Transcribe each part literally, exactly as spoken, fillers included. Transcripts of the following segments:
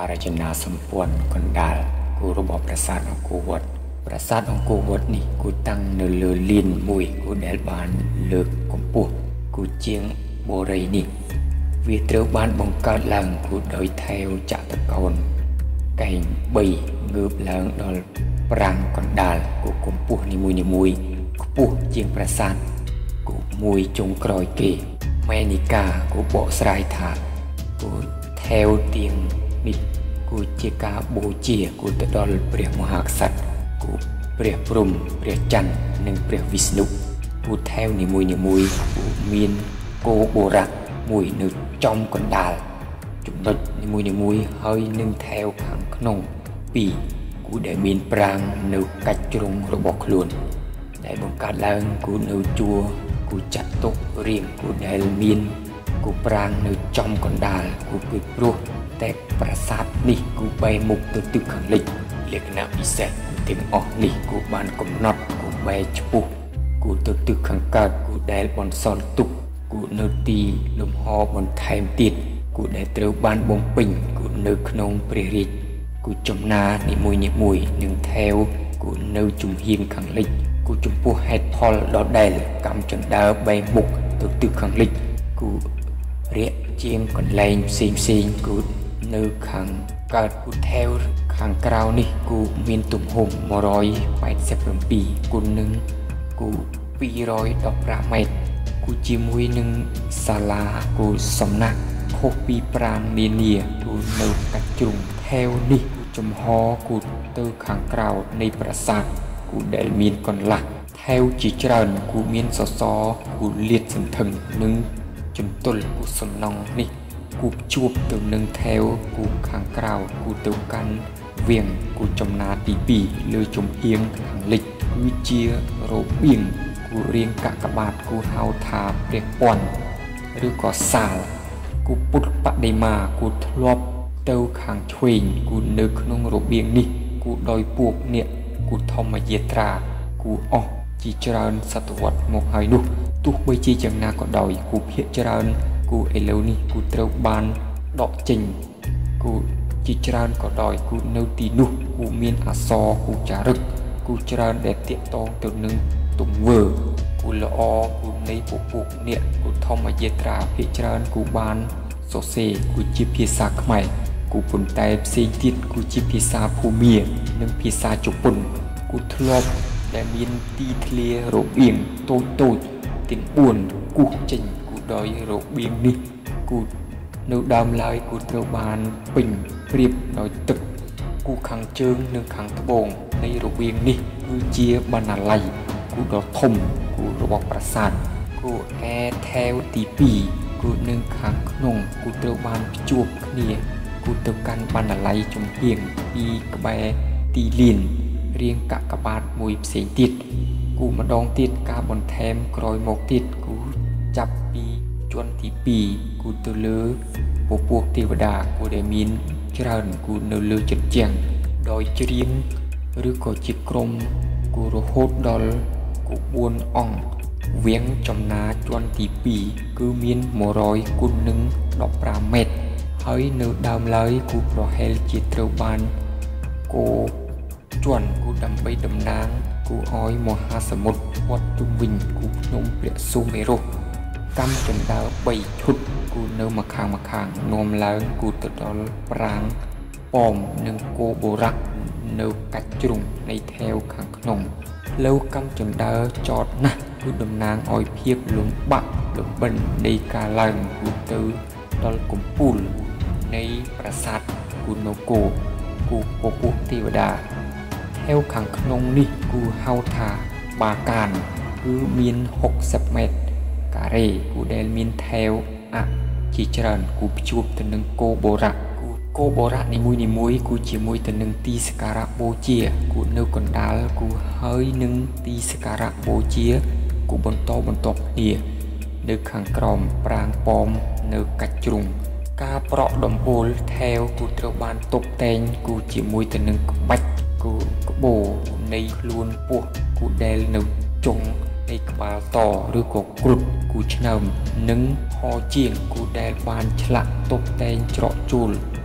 រចនាសម្ព័ន្ធកណ្ដាលគូរបស់ប្រាសាទអង្គរវត្តប្រាសាទអង្គរវត្តនេះគូតាំងនៅលើលៀនមួយគូដែលបានលើកកម្ពស់គូជាងបូរីនេះវាត្រូវបានបង្កើតឡើងគូដោយថែវចក្រកោណកែងបីងើបឡើងដល់ប្រាំងកណ្ដាលគូកម្ពស់នីមួយៗខ្ពស់ជាងប្រាសាទគូមួយចុងក្រោយគេមេនិកាគូបកស្រាយថាគូថែវទៀងនេះគូជាការបូជាគូទៅដល់ព្រះមហាក្សត្រគូព្រះព្រហ្មព្រះច័ន្ទនិងព្រះវិស្ណុគូថែវនីមួយៗគូមានគោបុរៈមួយនៅចំកណ្ដាលចំណុចនីមួយៗហើយនឹងថែវខាងក្នុងពីរគូដែលមានប្រាង្គនៅកាច់ជ្រុងរបស់ខ្លួនដែលបង្កើតឡើងគូនៅជួរគូចាត់ទុករៀងគូដែលមានគូប្រាង្គនៅចំកណ្ដាលគូពីព្រោះតែប្រាសាទនេះគូបែរមុខទៅទិសខាងលិចលក្ខណៈពិសេសទាំងអស់នេះគូបានកំណត់គូបែរឆ្ពោះគូទៅទិសខាងកើតគូដែលបន្សល់ទុកគូនៅទីលំហបន្ថែមទៀតគូដែលត្រូវបានបំពេញគូនៅក្នុងព្រះរាជគូចំណានីមួយៗនឹងថែវគូនៅជំហានខាងលិចគូចំពោះហេតុផលដដែលកម្មចន្ទើបែរមុខទៅទិសខាងលិចគូរាកជាងកន្លែងផ្សេងផ្សេងគូនៅខាងកើតគូថែវខាងក្រៅនេះគូមានទំហំមួយរយប៉ែតសិបbảyគុណនឹងគូពីររយដប់ប្រាំម៉ែត្រគូជាមួយនឹងសាលាគូសំណាក់ខុសពីប្រាង្គនានាគូនៅកាច់ជ្រុងថែវនេះចំហគូទៅខាងក្រៅនៃប្រាសាទគូដែលមានកន្លះថែវជាច្រើនគូមានសសរគូលាតសន្ធឹងនិងជំទល់គូសំណង់នេះគូជួបទៅនឹងថែវគូខាងក្រៅគូទៅកាន់វៀងគូចំណាទីពីរលើជំហានខាងលិចគឺជារបៀងគូរៀងកាកបាទគូហៅថាព្រះពាន់ឬក៏សាលគូពុទ្ធបដិមាគូធ្លាប់ទៅខាងឆ្វេងគូនៅក្នុងរបៀងនេះគូដោយពួកអ្នកគូធម្មយាត្រាគូអស់ជាច្រើនសតវត្សមកហើយនោះទោះបីជាយ៉ាងណាក៏ដោយគូភាគច្រើនគូឥឡូវនេះគូត្រូវបានដកចេញគូជាច្រើនក៏ដោយគូនៅទីនោះគូមានអក្សរគូចារឹកគូច្រើនដែលតាក់ទងទៅនឹងទង្វើគូល្អគូនៃពពួកអ្នកគូធម្មយាត្រាភាគច្រើនគូបានសរសេរគូជាភាសាខ្មែរគូប៉ុន្តែផ្សេងទៀតគូជាភាសាភូមានិងភាសាជប៉ុនគូធ្លាប់ដែលមានទីធ្លារបៀងតូចតូចទាំងបួនគូសចេញគូដោយរបៀងនេះគូនៅដើមឡើយគូត្រូវបានពេញព្រៀបដោយទឹកគូខាងជើងនិងខាងត្បូងនៃរបៀងនេះគឺជាបណ្ណាល័យគូដ៏ធំគូរបស់ប្រាសាទគូអែថែវទីពីរគូនឹងខាងក្នុងគូត្រូវបានភ្ជាប់គ្នាគូទៅកាន់បណ្ណាល័យចំហៀងពីក្បែរទីលានរៀងកាកបាទមួយផ្សេងទៀតគូម្ដងទៀតការបន្ថែមក្រោយមកទៀតគូចាប់ពីជាន់ទីពីរគូទៅលើពពួកទេវតាគូដែលមានច្រើនគូនៅលើជញ្ជាំងដោយច្រៀងឬក៏ជាក្រុមគូរហូតដល់គូបួនអង្គវៀងចំណាជាន់ទីពីរគឺមានមួយរយគុណនឹងដប់ប្រាំម៉ែត្រហើយនៅដើមឡើយគូប្រហែលជាត្រូវបានគោជាន់គូដើម្បីតំណាងគូឲ្យមហាសមុទ្រវត្តជុំវិញគូភ្នំព្រះសុមេរុកម្មចន្ទើបីឈុតគូនៅម្ខាងម្ខាងនាំឡើងគូទៅដល់ប្រាង្គប៉មនិងគោបុរៈនៅកាច់ជ្រុងនៃថែវខាងក្នុងលើកម្មចន្ទើចតណាស់គឺតំណាងឲ្យភាពលំបាក់លំបិននៃការឡើងគូទៅដល់កំពូលនៃប្រាសាទគូនៅគោគូពពួកទេវតាថែវខាងក្នុងនេះគូហៅថាបាកានគឺមានហុកសិបម៉ែត្រការ៉េគូដែលមានថែវអជាច្រើនគូភ្ជាប់ទៅនឹងគោបុរៈគូគោបុរៈនីមួយនីមួយគូជាមួយទៅនឹងទីសក្ការៈបូជាគូនៅកណ្ដាលគូហើយនឹងទីសក្ការៈបូជាគូបន្តបន្តគ្នានៅខាងក្រោមប្រាង្គប៉មនៅកាច់ជ្រុងការប្រក់ដំបូលថែវគូត្រូវបានតុបតែងគូជាមួយទៅនឹងក្បាច់គូក្បូរនៃខ្លួនពោះគូដែលនៅចុងនៃក្បាលតឬក៏គ្រុឌគូឆ្នើមនិងហជាងគូដែលបានឆ្លាក់តុបតែងច្រកជួលគ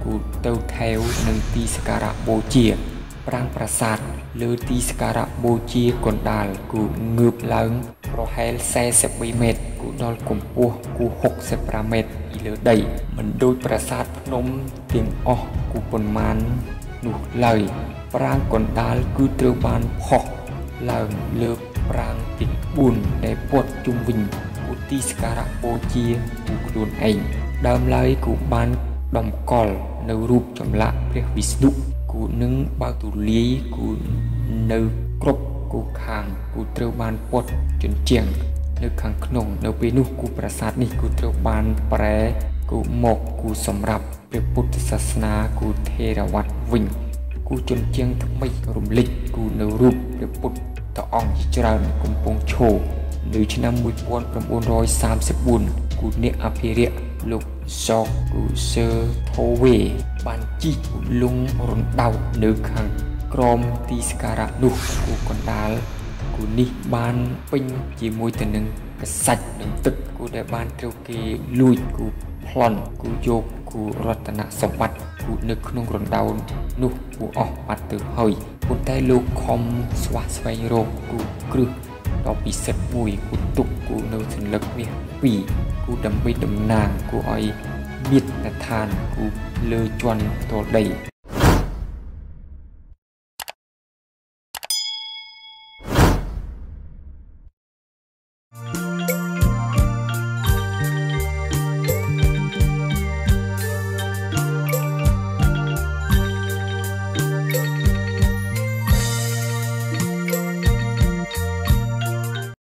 គូទៅថែវនឹងទីសក្ការៈបូជាប្រាង្គប្រាសាទលើទីសក្ការៈបូជាកណ្ដាលគូងើបឡើងប្រហែលสี่สิบបីម៉ែត្រគូដល់កម្ពស់គូหกสิบห้าម៉ែត្រពីលើដីមិនដូចប្រាសាទភ្នំទាំងអស់គូប៉ុន្មាននោះឡើយប្រាង្គកណ្ដាលគឺត្រូវបានផុសឡើងលើប្រាង្គទាំងបួនដែលព័ទ្ធជុំវិញគូទីសក្ការៈបូជាគូខ្លួនឯងដើមឡើយគូបានតម្កល់នៅរូបចម្លាក់ព្រះវិស្ណុគូនឹងបើកទូលាយគូនៅគ្រប់គូខាងគូត្រូវបានព័ទ្ធជញ្ជាំងនៅខាងក្នុងនៅពេលនោះគូប្រាសាទនេះគូត្រូវបានប្រែគូមកគូសម្រាប់ព្រះពុទ្ធសាសនាគូថេរវត្តវិញគូជញ្ជាំងថ្មីរំលេចគូនៅរូបព្រះពុទ្ធអង្គច្រើនកំពុងឈរនៅឆ្នាំmột nghìn chín trăm ba mươi tưគូអ្នកអភិរក្សលោក George គូ Sir Thowey បានជីកលងរណ្ដៅនៅខាងក្រោមទីសក្ការៈនោះគូកណ្ដាលគូនេះបានពេញជាមួយទៅនឹងកសាច់និងទឹកគូដែលបានត្រូវគេលួចគូប្លន់គូយកគូរតនសម្បត្តិគូនៅក្នុងរណ្ដៅនោះគូអស់បាត់ទៅហើយប៉ុន្តែលោកខំស្វះស្វែងរកគូគ្រឹះដ៏ពិសិដ្ឋមួយគូទុកគូនៅសញ្ញាមាសពីរគូដើម្បីតំណាងគូឲ្យមាត្រដ្ឋានគូលើជាន់ផ្ទាល់ដី